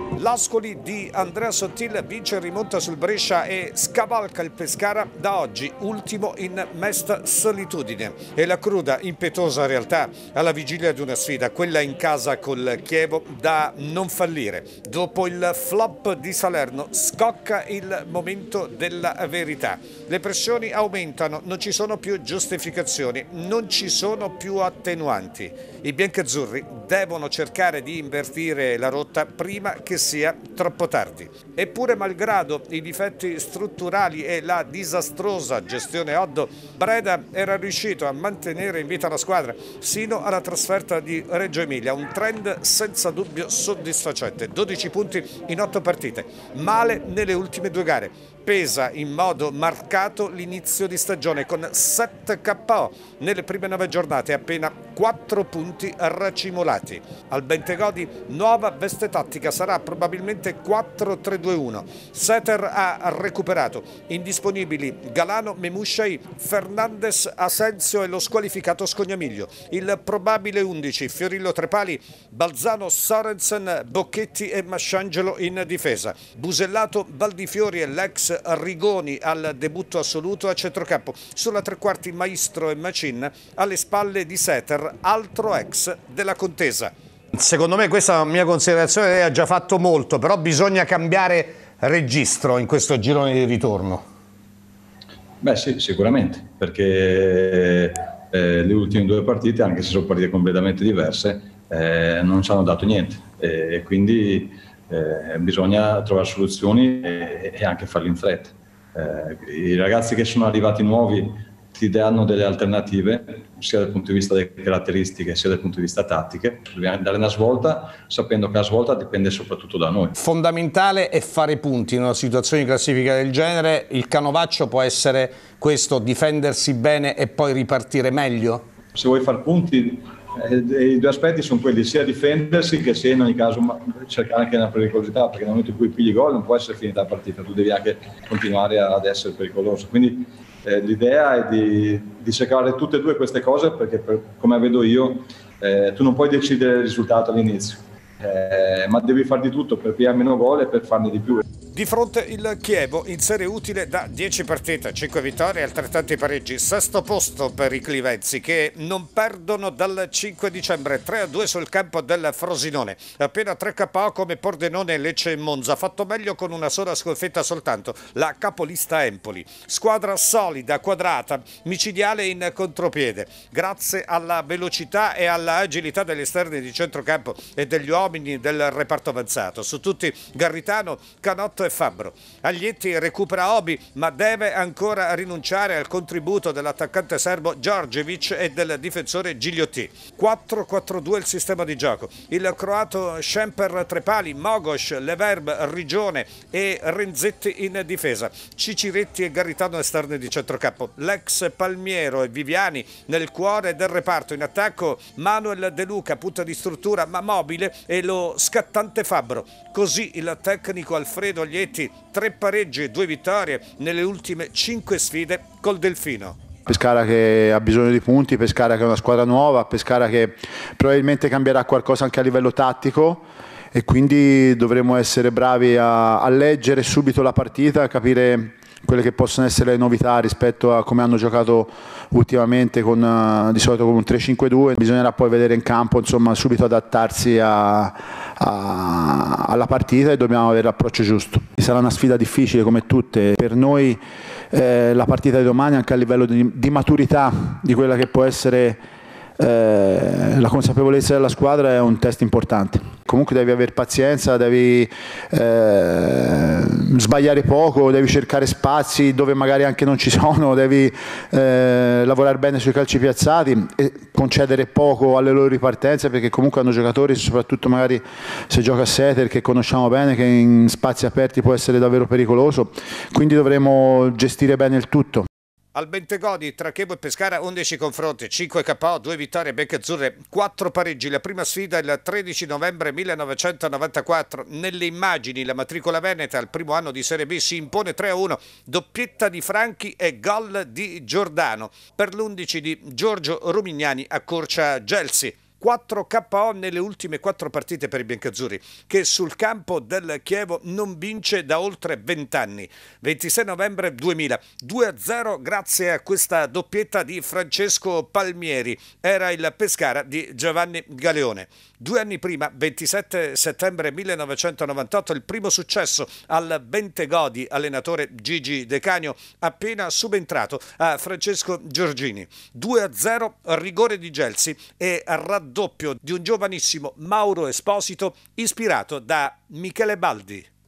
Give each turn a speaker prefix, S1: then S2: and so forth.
S1: L'Ascoli di Andrea Sottil vince e rimonta sul Brescia e scavalca il Pescara, da oggi ultimo in mesta solitudine. E la cruda, impetuosa realtà alla vigilia di una sfida, quella in casa col Chievo, da non fallire. Dopo il flop di Salerno scocca il momento della verità. Le pressioni aumentano, non ci sono più giustificazioni, non ci sono più attenuanti. I biancazzurri devono cercare di invertire la rotta prima che sia troppo tardi. Eppure, malgrado i difetti strutturali e la disastrosa gestione Oddo, Breda era riuscito a mantenere in vita la squadra sino alla trasferta di Reggio Emilia, un trend senza dubbio soddisfacente. 12 punti in 8 partite, male nelle ultime 2 gare. Pesa in modo marcato l'inizio di stagione con 7 KO nelle prime 9 giornate, appena 4 punti racimolati. Al Bentegodi nuova veste tattica, sarà probabilmente 4-3-2-1. Setter ha recuperato, indisponibili Galano, Memushai, Fernandes, Asensio e lo squalificato Scognamiglio. Il probabile 11, Fiorillo Trepali, Balzano, Sorensen, Bocchetti e Masciangelo in difesa. Busellato, Valdifiori e l'ex Rigoni al debutto assoluto a centrocampo. Sulla tre quarti Maestro e Macin, alle spalle di Setter, altro ex della contesa. Secondo me questa è una mia considerazione, lei ha già fatto molto, però bisogna cambiare registro in questo girone di ritorno.
S2: Beh sì, sicuramente, perché le ultime 2 partite, anche se sono partite completamente diverse, non ci hanno dato niente e quindi bisogna trovare soluzioni e anche farle in fretta. I ragazzi che sono arrivati nuovi ti danno delle alternative sia dal punto di vista delle caratteristiche sia dal punto di vista tattiche. Dobbiamo dare una svolta sapendo che la svolta dipende soprattutto da noi. Fondamentale è fare punti in una situazione di classifica del genere. Il canovaccio può essere questo: difendersi bene e poi ripartire meglio? Se vuoi fare punti, i 2 aspetti sono quelli, sia difendersi che sia in ogni caso cercare anche una pericolosità, perché nel momento in cui pigli gol non può essere finita la partita, tu devi anche continuare ad essere pericoloso. Quindi l'idea è di cercare tutte e 2 queste cose, perché come vedo io tu non puoi decidere il risultato all'inizio, ma devi fare di tutto per pigliare meno gol e per farne di più. Di fronte il Chievo in serie utile da 10 partite, 5 vittorie e altrettanti pareggi. 6° posto per i clivenzi, che non perdono dal 5 dicembre, 3-2 sul campo del Frosinone. Appena 3 KO come Pordenone, Lecce e Monza, fatto meglio con una sola sconfitta soltanto, la capolista Empoli. Squadra solida, quadrata, micidiale in contropiede, grazie alla velocità e alla agilità degli esterni di centrocampo e degli uomini del reparto avanzato. Su tutti Garritano, Canotto e Fabbro. Aglietti recupera Obi, ma deve ancora rinunciare al contributo dell'attaccante serbo Djordjevic e del difensore Gigliotti. 4-4-2 il sistema di gioco. Il croato Šemper, Trepali, Mogos, Leverb, Rigione e Renzetti in difesa. Ciciretti e Garritano esterni di centrocampo. L'ex Palmiero e Viviani nel cuore del reparto. In attacco Manuel De Luca, punta di struttura ma mobile, e lo scattante Fabbro. Così il tecnico Alfredo Aglietti, 3 pareggi e 2 vittorie nelle ultime 5 sfide col Delfino.
S3: Pescara che ha bisogno di punti, Pescara che è una squadra nuova, Pescara che probabilmente cambierà qualcosa anche a livello tattico, e quindi dovremo essere bravi a leggere subito la partita, a capire quelle che possono essere le novità rispetto a come hanno giocato ultimamente, di solito con un 3-5-2. Bisognerà poi vedere in campo, insomma, subito adattarsi alla partita, e dobbiamo avere l'approccio giusto. Sarà una sfida difficile come tutte. Per noi la partita di domani, anche a livello di maturità di quella che può essere la consapevolezza della squadra, è un test importante. Comunque devi avere pazienza, devi sbagliare poco, devi cercare spazi dove magari anche non ci sono, devi lavorare bene sui calci piazzati e concedere poco alle loro ripartenze, perché comunque hanno giocatori, soprattutto magari se gioca a Setter, che conosciamo bene, che in spazi aperti può essere davvero pericoloso, quindi dovremo gestire bene il tutto.
S1: Al Bentegodi tra Chievo e Pescara 11 confronti, 5 KO, 2 vittorie biancazzurre, 4 pareggi. La prima sfida il 13 novembre 1994. Nelle immagini la matricola veneta al primo anno di Serie B si impone 3-1, doppietta di Franchi e gol di Giordano. Per l'11 di Giorgio Rumignani accorcia Gelsi. 4 KO nelle ultime 4 partite per i biancazzurri, che sul campo del Chievo non vince da oltre 20 anni. 26 novembre 2000, 2-0 grazie a questa doppietta di Francesco Palmieri. Era il Pescara di Giovanni Galeone. 2 anni prima, 27 settembre 1998, il primo successo al Bentegodi, allenatore Gigi De Canio, appena subentrato a Francesco Giorgini. 2-0, rigore di Gelsi e raddoppio di un giovanissimo Mauro Esposito ispirato da Michele Baldi.